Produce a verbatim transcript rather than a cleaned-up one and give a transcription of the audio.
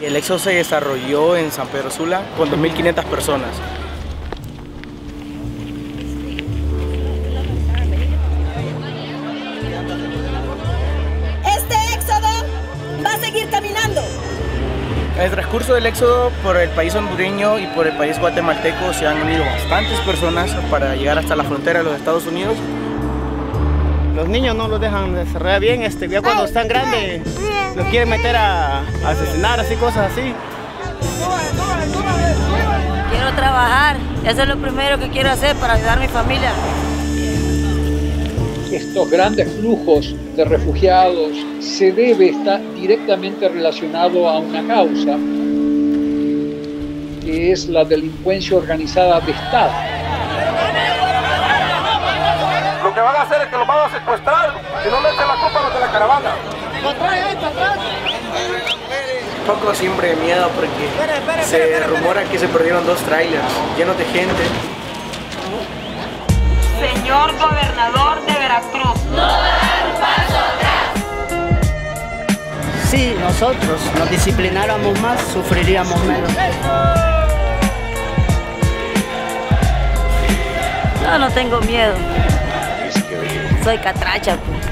El éxodo se desarrolló en San Pedro Sula con dos mil quinientas personas. Este éxodo va a seguir caminando. En el transcurso del éxodo por el país hondureño y por el país guatemalteco se han unido bastantes personas para llegar hasta la frontera de los Estados Unidos. Los niños no los dejan desarrollar bien, este, ya cuando están grandes los quieren meter a, a asesinar, así, cosas así. Quiero trabajar, eso es lo primero que quiero hacer para ayudar a mi familia. Estos grandes flujos de refugiados se debe estar directamente relacionado a una causa, que es la delincuencia organizada de Estado. Lo que van a hacer es que los van a secuestrar y no le echen la culpa a los de la caravana. Un poco siempre de miedo porque se rumora que se perdieron dos trailers llenos de gente. Señor gobernador de Veracruz, no dar un paso atrás. Si nosotros nos disciplináramos más, sufriríamos menos. No, no tengo miedo. Soy catracha, pues.